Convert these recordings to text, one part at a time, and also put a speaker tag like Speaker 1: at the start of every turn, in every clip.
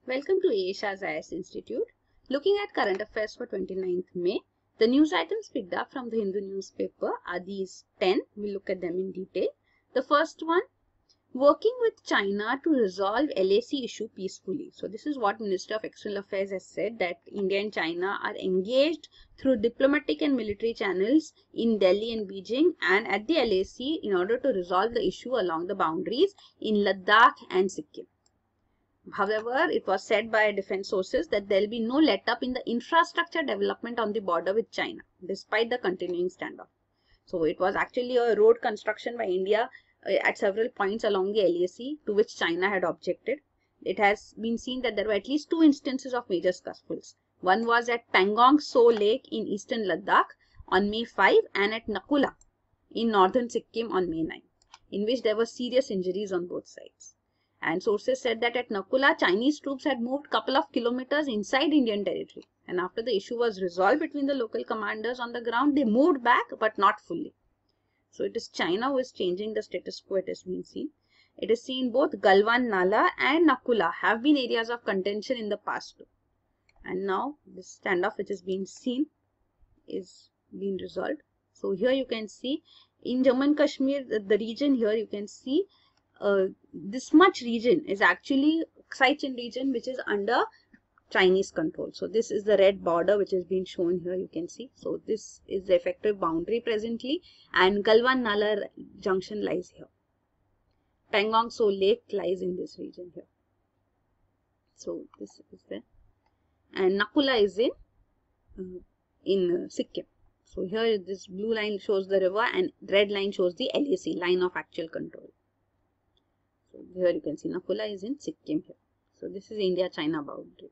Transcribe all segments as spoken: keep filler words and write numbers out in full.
Speaker 1: Welcome to Asia's I S Institute. Looking at current affairs for twenty-ninth May, the news items picked up from the Hindu newspaper are these ten. We'll look at them in detail. The first one, working with China to resolve L A C issue peacefully. So this is what Minister of External Affairs has said, that India and China are engaged through diplomatic and military channels in Delhi and Beijing and at the L A C in order to resolve the issue along the boundaries in Ladakh and Sikkim. However, it was said by defense sources that there will be no let-up in the infrastructure development on the border with China, despite the continuing standoff. So it was actually a road construction by India uh, at several points along the L A C, to which China had objected. It has been seen that there were at least two instances of major scuffles. One was at Pangong Tso Lake in eastern Ladakh on May fifth and at Nakula in northern Sikkim on May ninth, in which there were serious injuries on both sides. And sources said that at Nakula, Chinese troops had moved a couple of kilometers inside Indian territory. And after the issue was resolved between the local commanders on the ground, they moved back, but not fully. So it is China who is changing the status quo, it has been seen. It is seen both Galwan Nala and Nakula have been areas of contention in the past too. And now this standoff which has been seen is being resolved. So here you can see in Jammu and Kashmir, the, the region here you can see Uh, this much region is actually Sichuan region, which is under Chinese control. So this is the red border which has been shown here, you can see. So this is the effective boundary presently, and Galwan Nala junction lies here. Pangong Tso Lake lies in this region here. So this is there, and Nakula is in uh, in uh, Sikkim. So here this blue line shows the river and red line shows the L A C, line of actual control. So here you can see Nakula is in Sikkim here. So this is India-China boundary.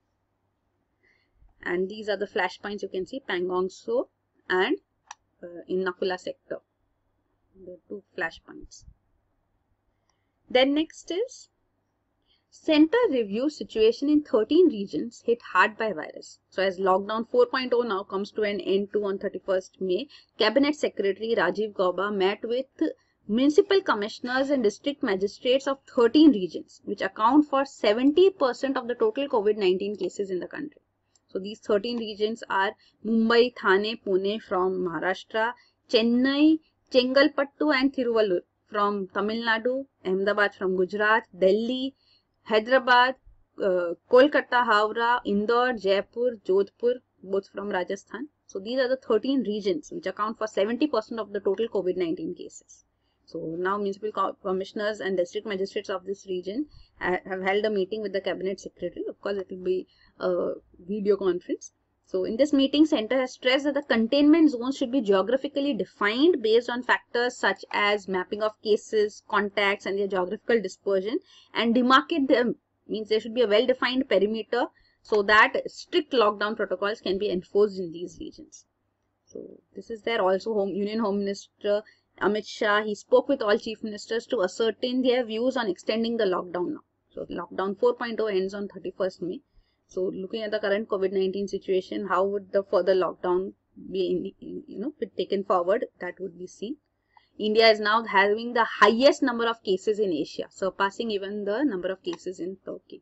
Speaker 1: And these are the flash points you can see, Pangong Tso and uh, in Nakula sector. The two flash points. Then next is Center reviews situation in thirteen regions hit hard by virus. So as lockdown four point oh now comes to an end too on thirty-first May, Cabinet Secretary Rajiv Gauba met with municipal commissioners and district magistrates of thirteen regions, which account for seventy percent of the total COVID nineteen cases in the country. So these thirteen regions are Mumbai, Thane, Pune from Maharashtra, Chennai, Chengalpattu and Thiruvallur from Tamil Nadu, Ahmedabad from Gujarat, Delhi, Hyderabad, uh, Kolkata, Howrah, Indore, Jaipur, Jodhpur, both from Rajasthan. So these are the thirteen regions which account for seventy percent of the total COVID nineteen cases. So now municipal commissioners and district magistrates of this region have held a meeting with the cabinet secretary. Of course, it will be a video conference. So in this meeting, Center has stressed that the containment zones should be geographically defined based on factors such as mapping of cases, contacts and their geographical dispersion, and demarcate them, means there should be a well-defined perimeter so that strict lockdown protocols can be enforced in these regions. So this is there. Also, Home Union Home Minister Amit Shah, he spoke with all chief ministers to ascertain their views on extending the lockdown now. So lockdown four point oh ends on thirty-first May. So looking at the current COVID nineteen situation, how would the further lockdown be, in, you know, be taken forward? That would be seen. India is now having the highest number of cases in Asia, surpassing even the number of cases in Turkey.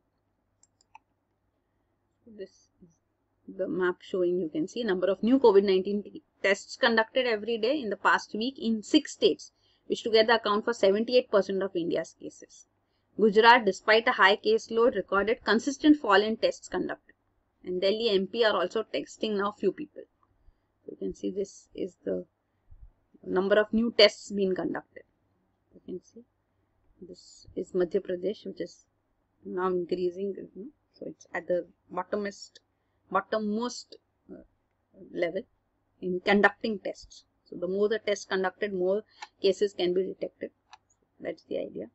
Speaker 1: This is the map showing, you can see, number of new COVID nineteen tests conducted every day in the past week in six states, which together account for seventy-eight percent of India's cases. Gujarat, despite a high caseload, recorded consistent fall in tests conducted. And Delhi M P are also testing now few people. So you can see this is the number of new tests being conducted. You can see this is Madhya Pradesh, which is now increasing. So it's at the bottomest, bottommost uh, level in conducting tests. So the more the tests conducted, more cases can be detected. That's the idea.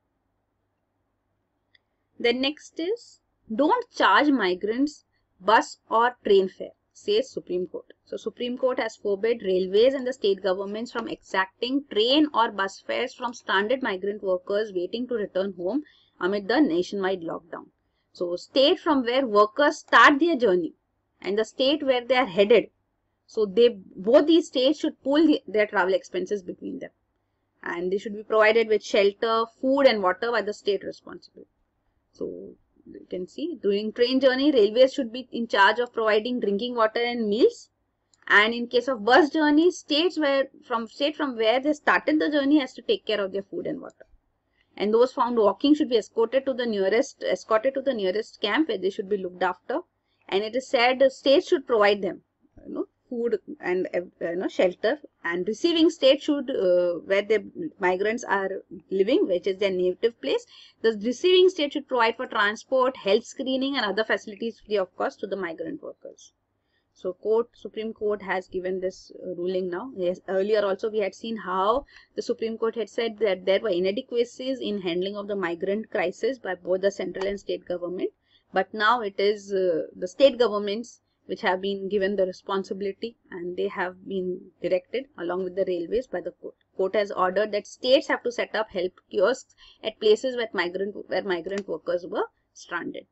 Speaker 1: Then next is, don't charge migrants bus or train fare, says Supreme Court. So Supreme Court has forbade railways and the state governments from exacting train or bus fares from stranded migrant workers waiting to return home amid the nationwide lockdown. So state from where workers start their journey and the state where they are headed, so they both these states should pool the, their travel expenses between them, and they should be provided with shelter, food and water by the state responsible. So you can see during train journey, railways should be in charge of providing drinking water and meals. And in case of bus journey, states where from state from where they started the journey has to take care of their food and water. And those found walking should be escorted to the nearest escorted to the nearest camp where they should be looked after. And it is said the states should provide them, you know, food and uh, you know, shelter. And receiving state should uh, where the migrants are living, which is their native place, the receiving state should provide for transport, health screening, and other facilities free of cost to the migrant workers. So court, Supreme Court has given this uh, ruling now. Yes, earlier also we had seen how the Supreme Court had said that there were inadequacies in handling of the migrant crisis by both the central and state government. But now it is uh, the state governments which have been given the responsibility, and they have been directed along with the railways by the court. Court has ordered that states have to set up help kiosks at places where migrant where migrant workers were stranded.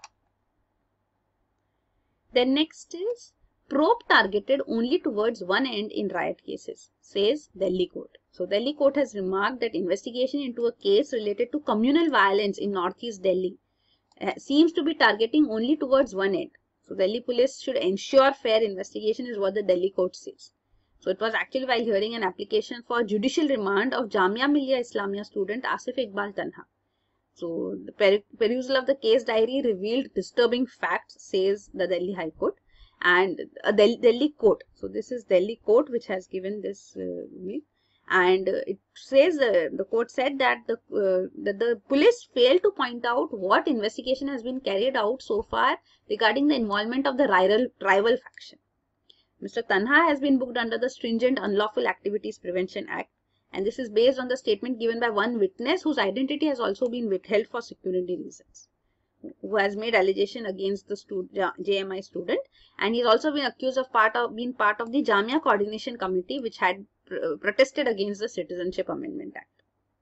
Speaker 1: Then next is probe targeted only towards one end in riot cases, says Delhi court. So Delhi court has remarked that investigation into a case related to communal violence in northeast Delhi uh, seems to be targeting only towards one end. So Delhi police should ensure fair investigation is what the Delhi court says. So it was actually while hearing an application for judicial remand of Jamia Millia Islamia student Asif Iqbal Tanha. So the per perusal of the case diary revealed disturbing facts, says the Delhi High Court and a Delhi, Delhi court. So this is Delhi court which has given this uh, and uh, it says uh, the court said that the uh, that the police failed to point out what investigation has been carried out so far regarding the involvement of the rival rival faction. Mister Tanha has been booked under the stringent Unlawful Activities Prevention Act. And this is based on the statement given by one witness whose identity has also been withheld for security reasons, who has made allegation against the stud J M I student, and he has also been accused of part of being part of the Jamia Coordination Committee, which had pr protested against the Citizenship Amendment Act.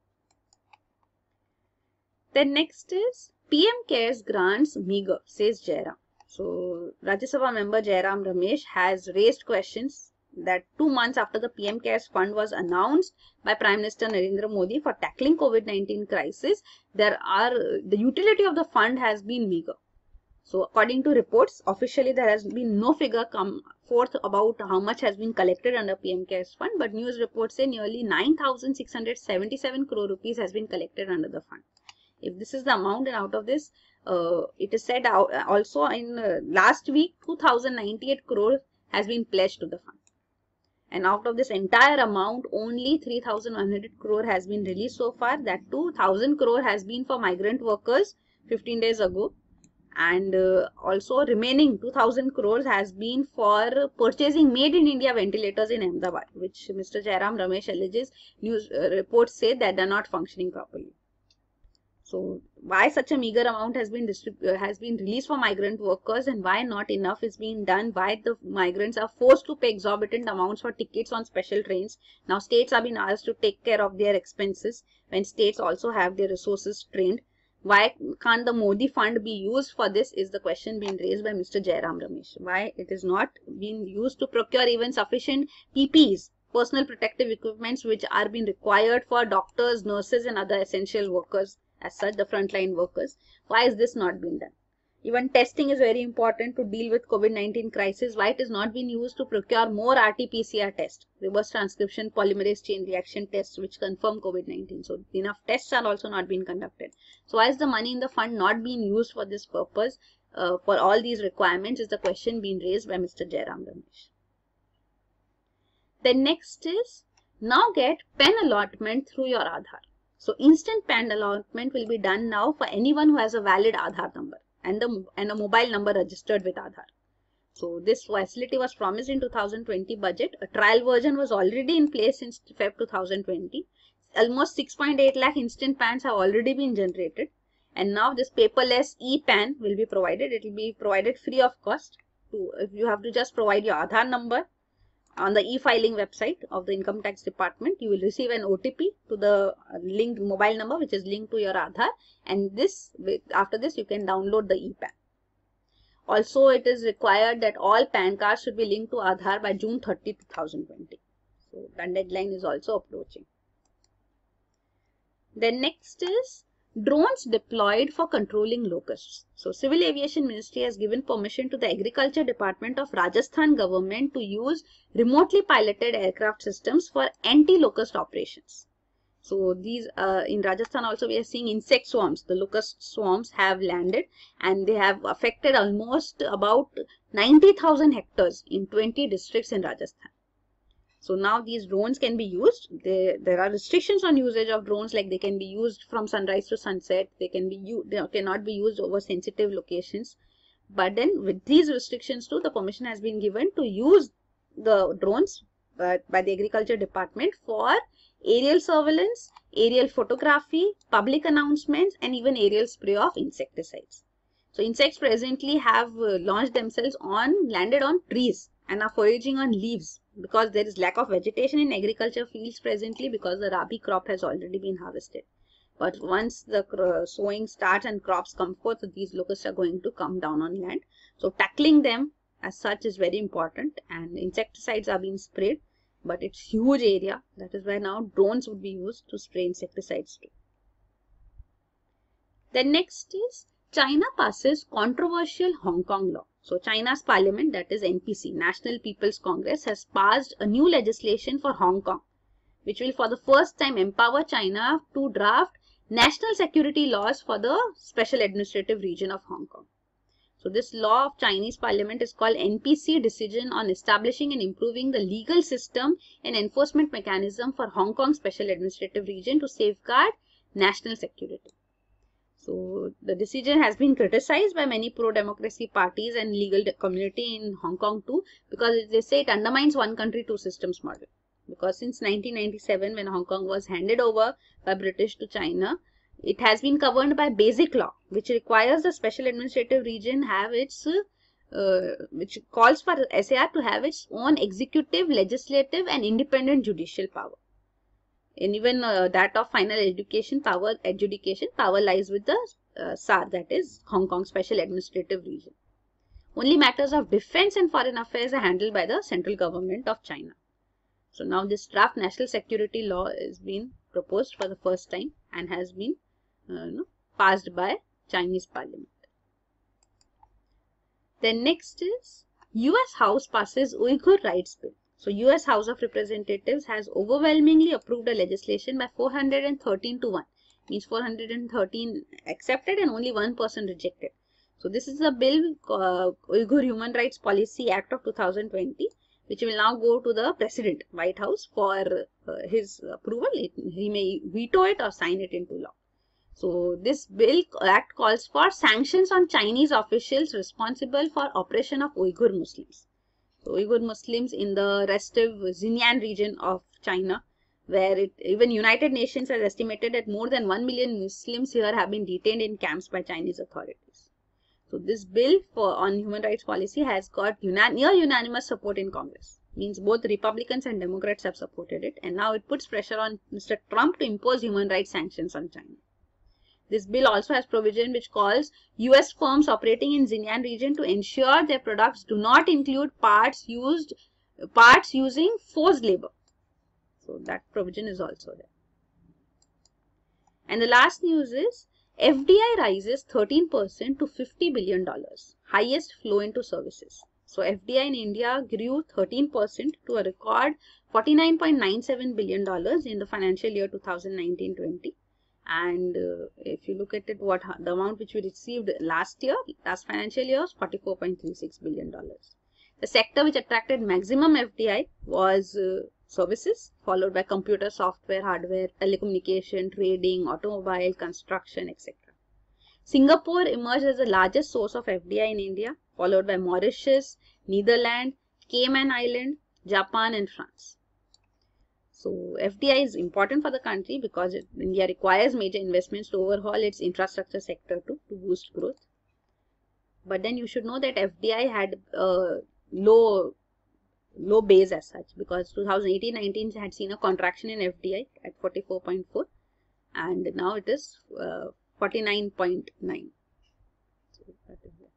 Speaker 1: Then next is P M CARES grants meager, says Jairam. So Rajya Sabha member Jairam Ramesh has raised questions that two months after the P M CARES fund was announced by Prime Minister Narendra Modi for tackling COVID nineteen crisis, there are the utility of the fund has been meager. So according to reports, officially there has been no figure come forth about how much has been collected under P M CARES fund, but news reports say nearly nine thousand six hundred seventy-seven crore rupees has been collected under the fund. If this is the amount, and out of this, uh, it is said out, also in uh, last week two thousand ninety-eight crore has been pledged to the fund. And out of this entire amount, only three thousand one hundred crore has been released so far. That two thousand crore has been for migrant workers fifteen days ago. And uh, also remaining two thousand crores has been for purchasing made in India ventilators in Ahmedabad, which Mister Jairam Ramesh alleges news uh, reports say that they are not functioning properly. So why such a meager amount has been uh, has been released for migrant workers, and why not enough is being done? Why the migrants are forced to pay exorbitant amounts for tickets on special trains? Now states are being asked to take care of their expenses when states also have their resources trained. Why can't the Modi fund be used for this is the question being raised by Mister Jairam Ramesh. Why it is not being used to procure even sufficient P P Es, personal protective equipments, which are being required for doctors, nurses and other essential workers, as such the frontline workers. Why is this not being done? Even testing is very important to deal with COVID nineteen crisis. Why it is not being used to procure more R T P C R tests, reverse transcription polymerase chain reaction tests, which confirm COVID nineteen. So enough tests are also not being conducted. So why is the money in the fund not being used for this purpose, uh, for all these requirements, is the question being raised by Mister Jairam Ramesh. Then next is, now get P A N allotment through your Aadhaar. So instant P A N allotment will be done now for anyone who has a valid Aadhaar number and, the, and a mobile number registered with Aadhaar. So this facility was promised in two thousand twenty budget. A trial version was already in place since February two thousand twenty. Almost six point eight lakh instant P A Ns have already been generated. And now this paperless e-P A N will be provided. It will be provided free of cost. To, if you have to just provide your Aadhaar number on the e-filing website of the Income Tax Department, you will receive an O T P to the linked mobile number which is linked to your Aadhaar, and this after this you can download the e-P A N. Also, it is required that all P A N cards should be linked to Aadhaar by June thirtieth two thousand twenty. So that deadline is also approaching. Then next is Drones deployed for controlling locusts. So Civil Aviation Ministry has given permission to the Agriculture Department of Rajasthan government to use remotely piloted aircraft systems for anti-locust operations. So these uh, in Rajasthan also we are seeing insect swarms. The locust swarms have landed and they have affected almost about ninety thousand hectares in twenty districts in Rajasthan. So now these drones can be used. They, there are restrictions on usage of drones, like they can be used from sunrise to sunset. They can be they cannot be used over sensitive locations. But then with these restrictions too, the permission has been given to use the drones but by the Agriculture Department for aerial surveillance, aerial photography, public announcements, and even aerial spray of insecticides. So insects presently have uh, launched themselves on landed on trees and are foraging on leaves, because there is lack of vegetation in agriculture fields presently because the rabi crop has already been harvested. But once the sowing starts and crops come forth, these locusts are going to come down on land. So tackling them as such is very important, and insecticides are being sprayed, but it's huge area. That is why now drones would be used to spray insecticides too. Then next is China passes controversial Hong Kong law. So China's parliament, that is N P C, National People's Congress, has passed a new legislation for Hong Kong, which will for the first time empower China to draft national security laws for the special administrative region of Hong Kong. So this law of Chinese parliament is called N P C Decision on Establishing and Improving the Legal System and Enforcement Mechanism for Hong Kong Special Administrative Region to Safeguard National Security. So the decision has been criticized by many pro-democracy parties and legal community in Hong Kong too, because they say it undermines one country, two systems model. Because since nineteen ninety-seven, when Hong Kong was handed over by British to China, it has been governed by basic law, which requires the special administrative region have its, uh, which calls for S A R to have its own executive, legislative and independent judicial power. And even uh, that of final education power, adjudication power lies with the uh, S A R, that is Hong Kong Special Administrative Region. Only matters of defense and foreign affairs are handled by the central government of China. So now this draft national security law is being proposed for the first time and has been uh, you know, passed by Chinese parliament. Then next is U S House passes Uyghur Rights Bill. So U S House of Representatives has overwhelmingly approved a legislation by four hundred thirteen to one. Means four hundred thirteen accepted and only one person rejected. So this is a bill, uh, Uyghur Human Rights Policy Act of two thousand twenty, which will now go to the President, White House, for uh, his approval. It, he may veto it or sign it into law. So this bill act calls for sanctions on Chinese officials responsible for oppression of Uyghur Muslims. So Uyghur Muslims in the restive Xinjiang region of China, where it, even United Nations has estimated that more than one million Muslims here have been detained in camps by Chinese authorities. So this bill for on human rights policy has got unan near unanimous support in Congress. Means both Republicans and Democrats have supported it, and now it puts pressure on Mister Trump to impose human rights sanctions on China. This bill also has provision which calls U S firms operating in Xinjiang region to ensure their products do not include parts used parts using forced labor. So that provision is also there. And the last news is F D I rises thirteen percent to fifty billion dollars, highest flow into services. So F D I in India grew thirteen percent to a record forty-nine point nine seven billion dollars in the financial year two thousand nineteen twenty. And uh, if you look at it, what the amount which we received last year, last financial year, was forty-four point three six billion dollars. The sector which attracted maximum F D I was uh, services, followed by computer, software, hardware, telecommunication, trading, automobile, construction, et cetera. Singapore emerged as the largest source of F D I in India, followed by Mauritius, Netherlands, Cayman Islands, Japan and France. So F D I is important for the country because it, India requires major investments to overhaul its infrastructure sector to, to boost growth. But then you should know that F D I had a low, low base as such, because two thousand eighteen nineteen had seen a contraction in F D I at forty-four point four and now it is uh, forty-nine point nine. So, that is there.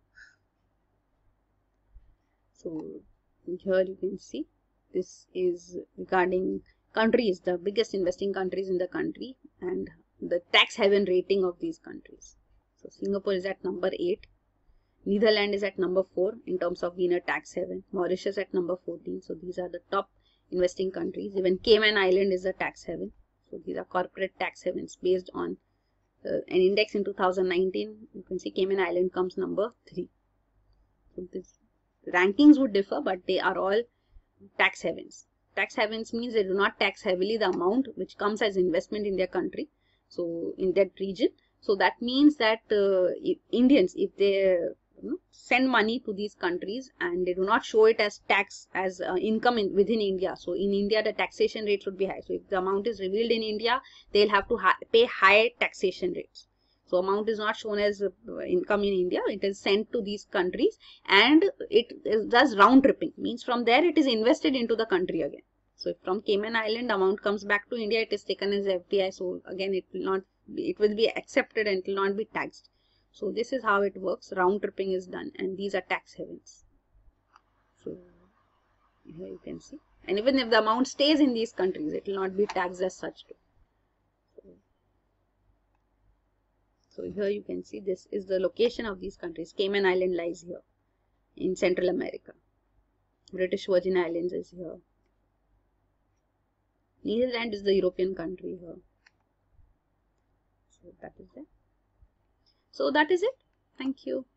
Speaker 1: So here you can see this is regarding countries, the biggest investing countries in the country, and the tax haven rating of these countries. So Singapore is at number eight. Netherlands is at number four in terms of being a tax haven. Mauritius at number fourteen. So these are the top investing countries. Even Cayman Island is a tax haven. So these are corporate tax havens based on uh, an index in two thousand nineteen. You can see Cayman Island comes number three. So this rankings would differ, but they are all tax havens. Tax havens means they do not tax heavily the amount which comes as investment in their country, so in that region. So that means that uh, if Indians, if they you know, send money to these countries and they do not show it as tax, as uh, income in, within India. So in India, the taxation rates would be high. So if the amount is revealed in India, they'll have to ha pay high taxation rates. So amount is not shown as uh, income in India. It is sent to these countries, and it, it does round tripping. Means from there it is invested into the country again. So if from Cayman Island amount comes back to India, it is taken as F D I. So again, it will not, it will be accepted and it will not be taxed. So this is how it works. Round tripping is done, and these are tax havens. So here you can see, and even if the amount stays in these countries, it will not be taxed as such too. So here you can see this is the location of these countries. Cayman Island lies here in Central America. British Virgin Islands is here. Netherlands is the European country here. So that is it. So that is it. Thank you.